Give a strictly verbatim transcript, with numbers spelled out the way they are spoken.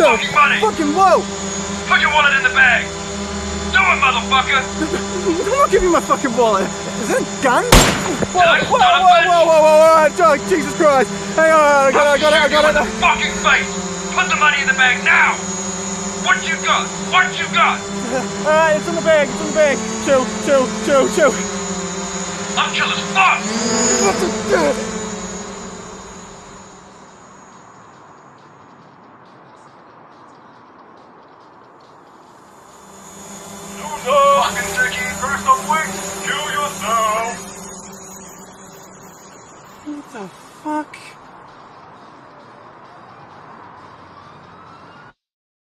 the fucking money! Fucking whoa! Put your wallet in the bag! Do it, motherfucker! I'm not giving you my fucking wallet! Is that a gun? Whoa, Did I whoa, start a whoa, bitch? whoa, whoa, whoa, whoa, oh, Jesus Christ! Hang on, I got it, I got it, I got it! In the fucking face! Put the money in the bag now! What you got? What you got? Alright, it's in the bag, it's in the bag! Chill, chill, chill, chill! I'm chill as fuck! What the... Fucking turkey, first on wheel!